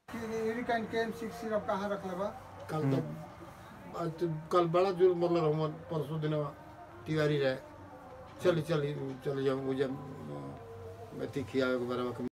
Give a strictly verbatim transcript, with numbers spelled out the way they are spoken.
यूरिकाइन केम six syrup कहाँ रख लेबा कल तो आज तो कल बड़ा जोर मतलब हम परसों दिन तिवारी रहे चली चली चली जाऊँ मुझे मैं तीखी आगे बारे में